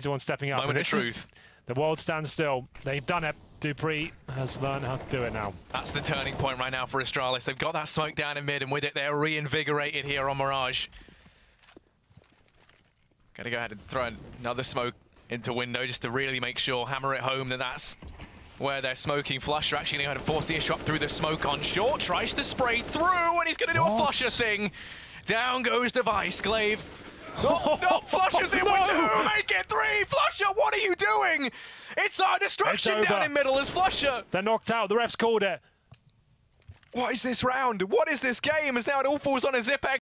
G2 stepping up. Moment of truth. The world stands still. They've done it. dupreeh has learned how to do it now. That's the turning point right now for Astralis. They've got that smoke down in mid, and with it, they're reinvigorated here on Mirage. Gonna go ahead and throw another smoke into window just to really make sure, hammer it home that that's where they're smoking. Flusha actually going to force the issue up through the smoke on short, tries to spray through, and he's going to do a Flusha thing. Down goes Device. Glaive. No, Flusha's in with two, make it three. Flusha, what are you doing? It's our destruction down in middle as Flusha. They're knocked out, the refs called it. What is this round? What is this game? As now it all falls on a Xyp9x.